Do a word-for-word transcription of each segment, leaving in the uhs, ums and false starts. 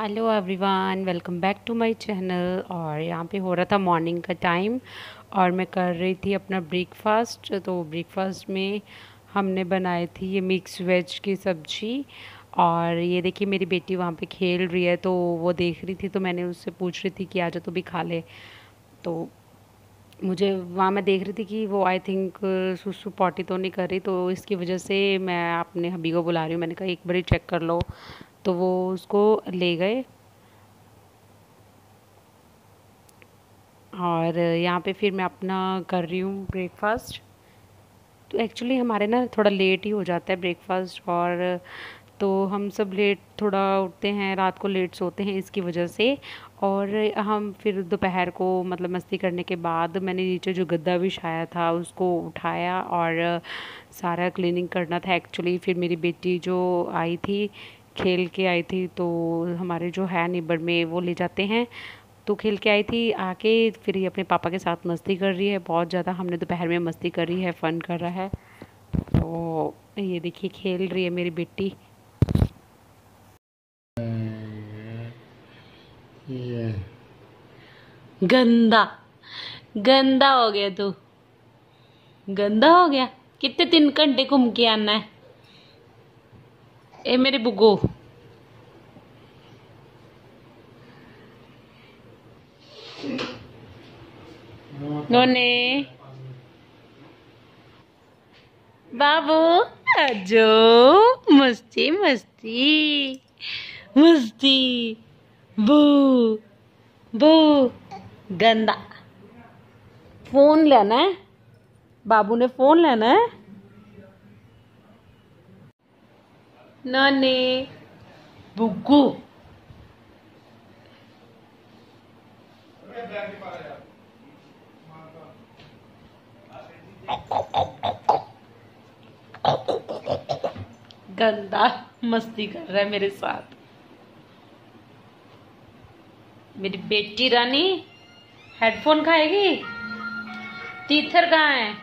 Hello everyone, welcome back to my channel. और यहाँ पे हो रहा था मॉर्निंग का टाइम और मैं कर रही थी अपना ब्रेकफास्ट। तो ब्रेकफास्ट में हमने बनाई थी ये मिक्स वेज की सब्ज़ी। और ये देखिए मेरी बेटी वहाँ पे खेल रही है, तो वो देख रही थी, तो मैंने उससे पूछ रही थी कि आजा तू भी खा ले। तो मुझे वहाँ मैं देख रही थी कि वो आई थिंक सुसु पॉटी तो नहीं कर रही, तो इसकी वजह से मैं अपने हबी को बुला रही हूँ। मैंने कहा एक बार चेक कर लो, तो वो उसको ले गए। और यहाँ पे फिर मैं अपना कर रही हूँ ब्रेकफास्ट। तो एक्चुअली हमारे ना थोड़ा लेट ही हो जाता है ब्रेकफास्ट, और तो हम सब लेट थोड़ा उठते हैं, रात को लेट सोते हैं इसकी वजह से। और हम फिर दोपहर को मतलब मस्ती करने के बाद मैंने नीचे जो गद्दा बिछाया था उसको उठाया और सारा क्लीनिंग करना था एक्चुअली। फिर मेरी बेटी जो आई थी, खेल के आई थी, तो हमारे जो है नेबर में वो ले जाते हैं, तो खेल के आई थी, आके फिर ये अपने पापा के साथ मस्ती कर रही है बहुत ज़्यादा। हमने दोपहर में मस्ती कर रही है, फ़न कर रहा है। तो ये देखिए खेल रही है मेरी बेटी। गंदा गंदा हो गया तू, गंदा हो गया। कितने तीन घंटे घूम के आना है ए मेरे बुग्गो। नोने बाबू आजो, मस्ती मस्ती मस्ती। बू बू गंदा। फोन लेना है, बाबू ने फोन लेना है। नोने बुग्गू। गंदा मस्ती कर रहा है मेरे साथ। मेरी बेटी रानी हेडफोन खाएगी। टीथर कहाँ है?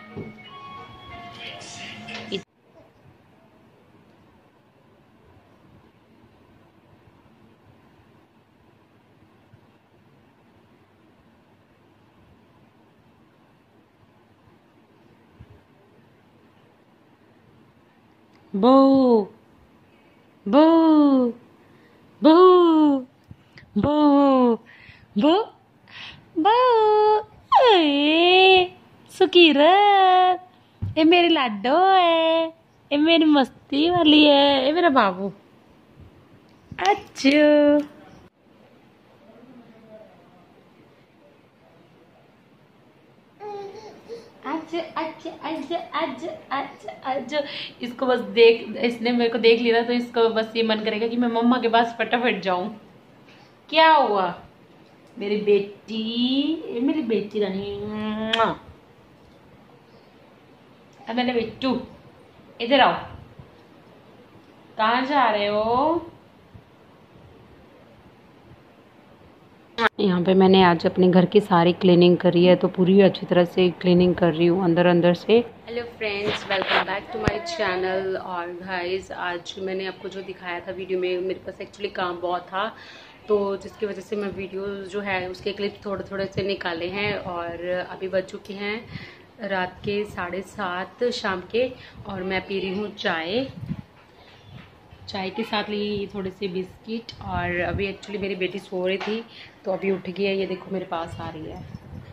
बो बो बो बो बो बो। ए सुकीरत, ये मेरी लाडो है, ये मेरी मस्ती वाली है, ये मेरा बाबू। अच्छू आज आज आज आज आज आज इसको बस देख, इसने मेरे को देख लिया तो इसको बस ये मन करेगा कि मैं मम्मा के पास फटाफट जाऊं। क्या हुआ मेरी बेटी, मेरी बेटी रानी। अब मैंने बेटू इधर आओ। कहाँ जा रहे हो? यहाँ पे मैंने आज अपने घर की सारी क्लीनिंग करी है, तो पूरी अच्छी तरह से क्लीनिंग कर रही हूँ अंदर अंदर से। Hello friends, welcome back to my channel. और गाइस आज मैंने आपको जो दिखाया था वीडियो में, मेरे पास एक्चुअली काम बहुत था, तो जिसकी वजह से मैं वीडियो जो है उसके क्लिप थोड़े थोड़े से निकाले हैं। और अभी बज चुके हैं रात के साढ़े सात शाम के, और मैं पी रही हूँ चाय। चाय के साथ ली थोड़े से बिस्किट। और अभी एक्चुअली मेरी बेटी सो रही थी, तो अभी उठ गई है, ये देखो मेरे पास आ रही है।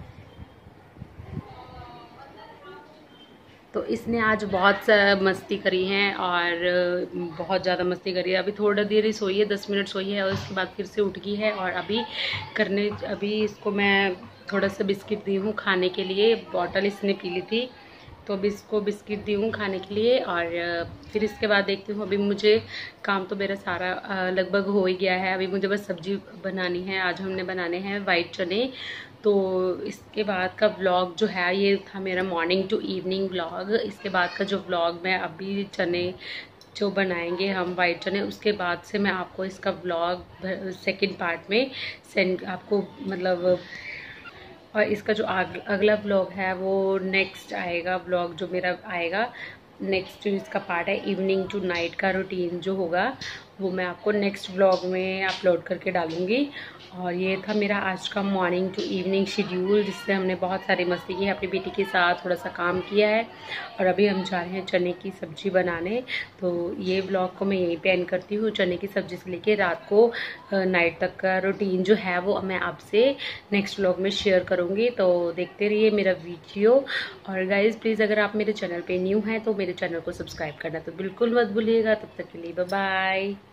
तो इसने आज बहुत मस्ती करी है और बहुत ज़्यादा मस्ती करी है। अभी थोड़ा देर ही सोई है, दस मिनट सोई है, और उसके बाद फिर से उठ गई है। और अभी करने अभी इसको मैं थोड़ा सा बिस्किट दी हूँ खाने के लिए, बॉटल इसने पी ली थी, तो अभी इसको बिस्किट दी हूँ खाने के लिए। और फिर इसके बाद देखती हूँ, अभी मुझे काम तो मेरा सारा लगभग हो ही गया है। अभी मुझे बस सब्जी बनानी है। आज हमने बनाने हैं वाइट चने। तो इसके बाद का व्लॉग जो है, ये था मेरा मॉर्निंग टू इवनिंग व्लॉग। इसके बाद का जो व्लॉग मैं अभी चने जो बनाएंगे हम वाइट चने, उसके बाद से मैं आपको इसका व्लॉग सेकंड पार्ट में सेंड आपको मतलब, और इसका जो आग, अगला ब्लॉग है वो नेक्स्ट आएगा। ब्लॉग जो मेरा आएगा नेक्स्ट जो इसका पार्ट है इवनिंग टू नाइट का रूटीन जो होगा, वो मैं आपको नेक्स्ट ब्लॉग में अपलोड करके डालूँगी। और ये था मेरा आज का मॉर्निंग टू इवनिंग शेड्यूल, जिससे हमने बहुत सारी मस्ती की है, अपनी बेटी के साथ थोड़ा सा काम किया है और अभी हम जा रहे हैं चने की सब्ज़ी बनाने। तो ये ब्लॉग को मैं यहीं पे एंड करती हूँ। चने की सब्ज़ी से लेके रात को नाइट तक का रूटीन जो है वो मैं आपसे नेक्स्ट ब्लॉग में शेयर करूँगी। तो देखते रहिए मेरा वीडियो। और गाइज़ प्लीज़ अगर आप मेरे चैनल पे न्यू हैं तो मेरे चैनल को सब्सक्राइब करना तो बिल्कुल मत भूलिएगा। तब तक के लिए बाय बाय।